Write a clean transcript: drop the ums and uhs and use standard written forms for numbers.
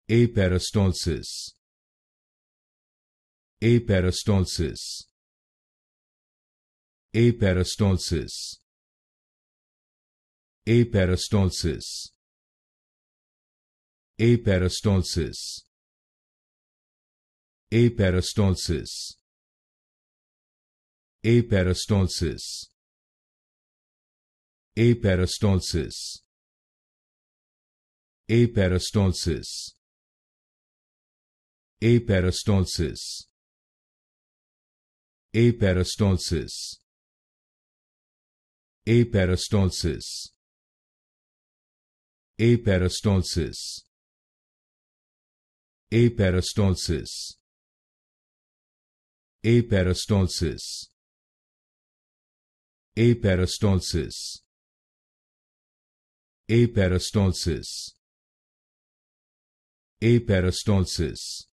Aperistalsis. Aperistalsis. Aperistalsis. Aperistalsis. Aperistalsis. Aperistalsis. Aperistalsis. Aperistalsis. Aperistalsis. Aperistalsis. Aperistalsis. Aperistalsis. Aperistalsis. Aperistalsis. Aperistalsis. Aperistalsis. Aperistalsis. Aperistalsis.